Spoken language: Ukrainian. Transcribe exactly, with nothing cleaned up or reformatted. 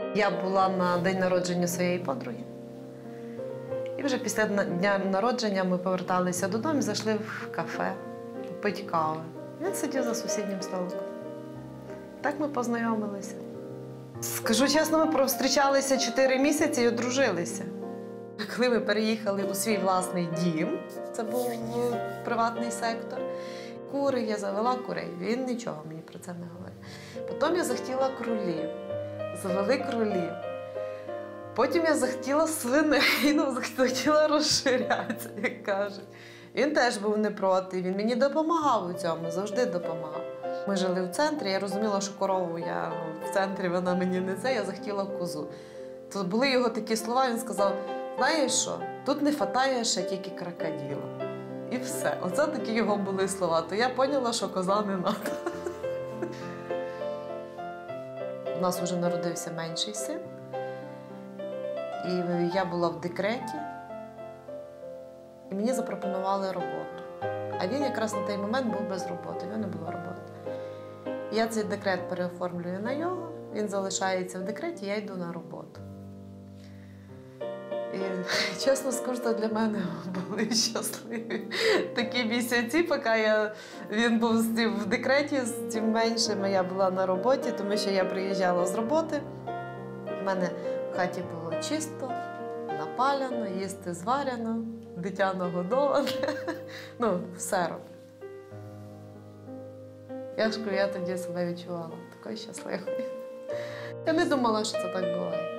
Я була на день народження своєї подруги. І вже після дня народження ми поверталися додому, зайшли в кафе, пити кави. Він сидів за сусіднім столиком. Так ми познайомилися. Скажу чесно, ми зустрічалися чотири місяці і одружилися. Коли ми переїхали у свій власний дім, це був приватний сектор, кури, я завела курей, він нічого мені про це не говорив. Потім я захотіла кролів, завели кролів. Потім я захотіла свиней, ну, захотіла розширятися, як кажуть. Він теж був не проти, він мені допомагав у цьому, завжди допомагав. Ми жили в центрі, я розуміла, що корову я в центрі, вона мені не це, я захотіла козу. То були його такі слова, він сказав, знаєш що, тут не вистачає ще тільки крокодила. І все. Оце такі його були слова. То я зрозуміла, що коза не треба. У нас вже народився менший син. І я була в декреті. І мені запропонували роботу. А він якраз на той момент був без роботи, в нього не було роботи. Я цей декрет переоформлюю на його, він залишається в декреті, я йду на роботу. І, чесно скажу, для мене були щасливі такі місяці, поки я, він був в декреті, з тим меншим я була на роботі, тому що я приїжджала з роботи. У мене в хаті було чисто, напаляно, їсти зварено, дитя нагодоване, ну, все робить. Я ж кажу, я тоді себе відчувала такою щасливою. Я не думала, що це так буває.